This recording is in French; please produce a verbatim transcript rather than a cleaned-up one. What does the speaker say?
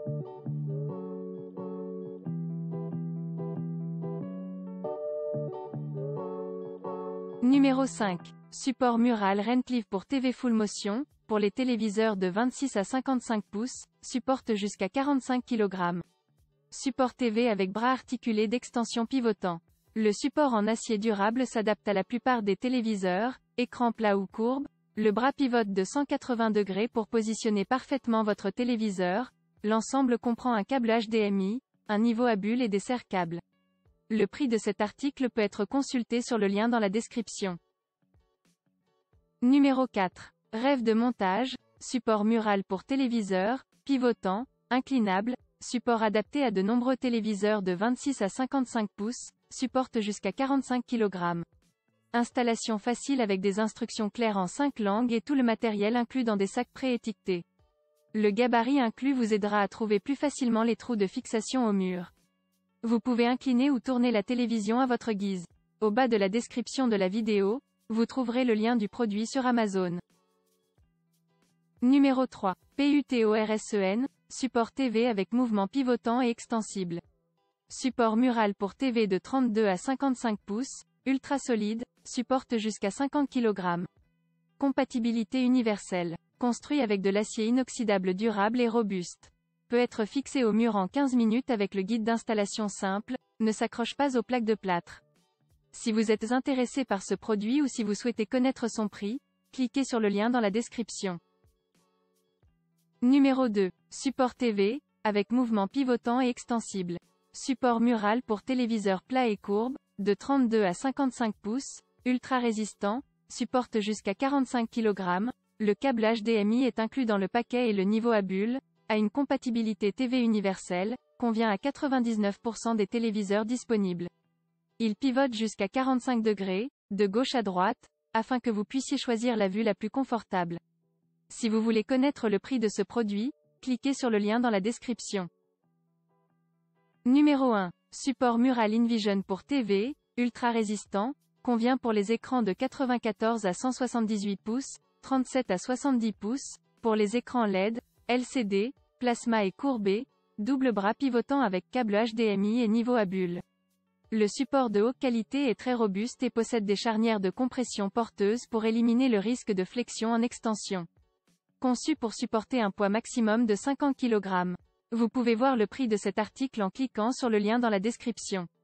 Numéro cinq. Support mural Rendleaf pour T V Full Motion, pour les téléviseurs de vingt-six à cinquante-cinq pouces, supporte jusqu'à quarante-cinq kilogrammes. Support T V avec bras articulés d'extension pivotant. Le support en acier durable s'adapte à la plupart des téléviseurs, écran plat ou courbe. Le bras pivote de cent quatre-vingts degrés pour positionner parfaitement votre téléviseur. L'ensemble comprend un câble H D M I, un niveau à bulles et des serre-câbles. Le prix de cet article peut être consulté sur le lien dans la description. Numéro quatre. Rêve de montage, support mural pour téléviseur, pivotant, inclinable, support adapté à de nombreux téléviseurs de vingt-six à cinquante-cinq pouces, supporte jusqu'à quarante-cinq kilogrammes. Installation facile avec des instructions claires en cinq langues et tout le matériel inclus dans des sacs préétiquetés. Le gabarit inclus vous aidera à trouver plus facilement les trous de fixation au mur. Vous pouvez incliner ou tourner la télévision à votre guise. Au bas de la description de la vidéo, vous trouverez le lien du produit sur Amazon. Numéro trois. PUTORSEN, support T V avec mouvement pivotant et extensible. Support mural pour T V de trente-deux à cinquante-cinq pouces, ultra solide, supporte jusqu'à cinquante kilogrammes. Compatibilité universelle. Construit avec de l'acier inoxydable durable et robuste. Peut être fixé au mur en quinze minutes avec le guide d'installation simple, ne s'accroche pas aux plaques de plâtre. Si vous êtes intéressé par ce produit ou si vous souhaitez connaître son prix, cliquez sur le lien dans la description. Numéro deux. Support T V, avec mouvement pivotant et extensible. Support mural pour téléviseur plat et courbe, de trente-deux à cinquante-cinq pouces, ultra résistant, supporte jusqu'à quarante-cinq kilogrammes. Le câble H D M I est inclus dans le paquet et le niveau à bulles, a une compatibilité T V universelle, convient à quatre-vingt-dix-neuf pour cent des téléviseurs disponibles. Il pivote jusqu'à quarante-cinq degrés, de gauche à droite, afin que vous puissiez choisir la vue la plus confortable. Si vous voulez connaître le prix de ce produit, cliquez sur le lien dans la description. Numéro un. Support mural InVision pour T V, ultra résistant, convient pour les écrans de quatre-vingt-quatorze à cent soixante-dix-huit pouces, trente-sept à soixante-dix pouces, pour les écrans L E D, L C D, plasma et courbé, double bras pivotant avec câble H D M I et niveau à bulles. Le support de haute qualité est très robuste et possède des charnières de compression porteuses pour éliminer le risque de flexion en extension. Conçu pour supporter un poids maximum de cinquante kilogrammes. Vous pouvez voir le prix de cet article en cliquant sur le lien dans la description.